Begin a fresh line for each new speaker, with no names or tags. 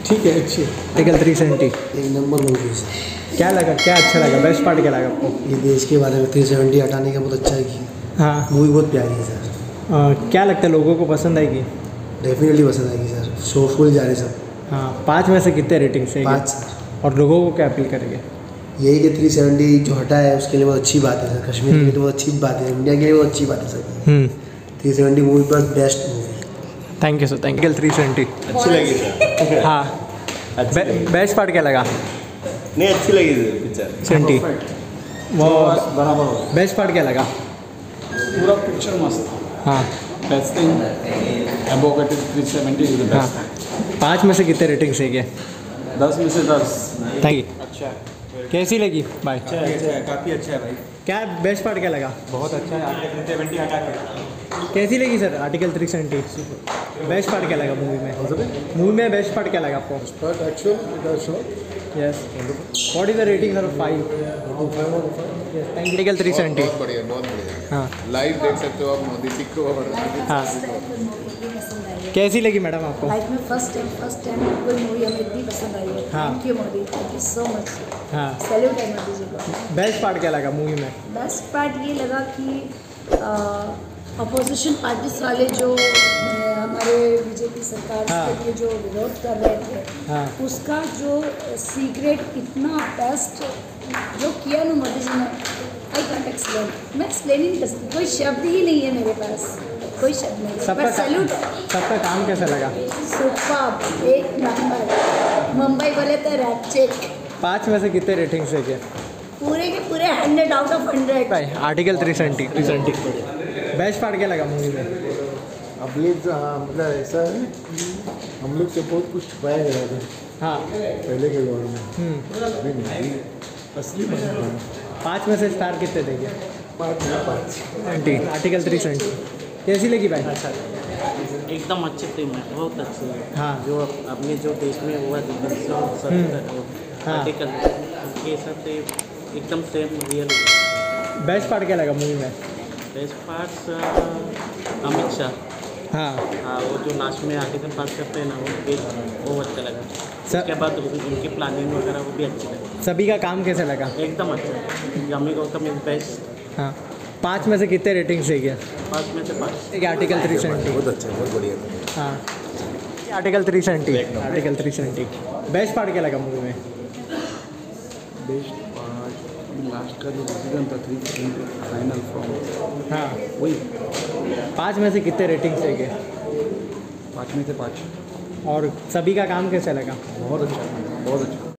ठीक है, अच्छी है।
आर्टिकल 370
एक नंबर मूवी है सर।
क्या लगा, क्या अच्छा लगा, बेस्ट पार्ट क्या लगा आपको?
ये देश के बारे में 370 हटाने का बहुत अच्छा है कि
हाँ।
मूवी बहुत प्यारी है सर।
क्या लगता है लोगों को पसंद आएगी?
डेफिनेटली पसंद आएगी सर, सोफुल जा रहे सब।
हाँ, 5 में से कितने रेटिंग से?
5 सर।
और लोगों को क्या अपील करेंगे?
यही कि 370 जो हटा है उसके लिए बहुत अच्छी बात है सर, कश्मीर के लिए तो बहुत अच्छी बात है, इंडिया के लिए बहुत अच्छी बात है सर। 370 मूवी पर best movie.
Thank you sir, thank you. 370
अच्छी लगी सर।
हाँ,
अच्छी
बेस्ट पार्ट क्या लगा?
नहीं, अच्छी लगी पिक्चर।
70 वो
बराबर हो
बेस्ट पार्ट क्या लगा?
पूरा पिक्चर मस्त।
हाँ
best thing advocate 370 is the
हाँ,
बेस्ट।
5 में से कितने रेटिंग से गए?
10 में से 10।
Thank you.
अच्छा है,
कैसी लगी भाई?
अच्छा है, काफ़ी अच्छा है भाई।
क्या बेस्ट पार्ट क्या लगा?
बहुत अच्छा है। आर्टिकल 370 हटा के
कैसी लगी सर आर्टिकल 370? बेस्ट पार्ट क्या लगा मूवी में? मूवी में बेस्ट पार्ट क्या लगा आपको? Yes, what is the rating sir? 5 thank you. Article 370
बहुत बढ़िया, बहुत बढ़िया।
हाँ
लाइव देख सकते हो आप मोदी जी को और
हाँ, कैसी लगी मैडम आपको?
लाइफ में फर्स्ट टाइम कोई मूवी हमें इतनी पसंद आई है।
हाँ।
Thank you Modi, thank you so much.
हाँ,
सैल्यूट है मोदी जी को।
बेस्ट पार्ट क्या लगा मूवी में?
बेस्ट पार्ट ये लगा कि अपोजिशन पार्टीज वाले जो हमारे बीजेपी सरकार
हाँ।
के लिए जो विरोध कर रहे थे,
हाँ।
उसका जो सीक्रेट इतना बेस्ट जो किया ना मोदी जी ने, आई कांट एक्सप्लेन। मैं एक्सप्लेन ही नहीं कर सकती, कोई शब्द ही नहीं है मेरे पास, कोई शब्द नहीं है।
सबका
बस सैल्यूट है।
सबका काम कैसा लगा?
सुपर, एक नंबर। मुंबई बोले तो रैप चेक।
5 में से कितने रेटिंग से गए
पूरे के पूरे 100 आउट ऑफ 100।
भाई? आर्टिकल 370 बेस्ट पार्ट क्या लगा मूवी में?
अब ये मतलब ऐसा है हम लोग से बहुत कुछ छुपाया गया था
हाँ।
पहले के दौर में, अभी नहीं, असली बना।
5 में से स्टार कितने देंगे?
5
आर्टिकल 370 कैसी लगी भाई?
एकदम अच्छी फिल्म है, बहुत अच्छी है।
हाँ।
जो अपने जो देश में हुआ
हाँ।
आर्टिकल के साथ एकदम सेम रियल।
बेस्ट पार्ट क्या लगा मूवी में?
Best parts Amit Shah.
हाँ।
हाँ, वो जो लास्ट में आर्टिकल पास करते हैं ना, वो अच्छा लगा।
सर-
उसके बाद उनकी प्लानिंग वगैरह वो भी अच्छी लगी।
सभी का काम कैसा लगा?
एकदम अच्छा। Yami Gautam is best.
हाँ, 5 में से कितने रेटिंग से गया?
5 में से 5।
आर्टिकल 370
बहुत अच्छा, बहुत बढ़िया।
हाँ, आर्टिकल 370 बेस्ट पार्ट क्या लगा मूवी में?
बेस्ट पार्ट लास्ट का जो डिसीजन था 370 फाइनल फ्रॉम,
हाँ,
वही
5 में से कितने रेटिंग से गए?
5 में से 5।
और सभी का काम कैसा लगा?
बहुत अच्छा, बहुत अच्छा।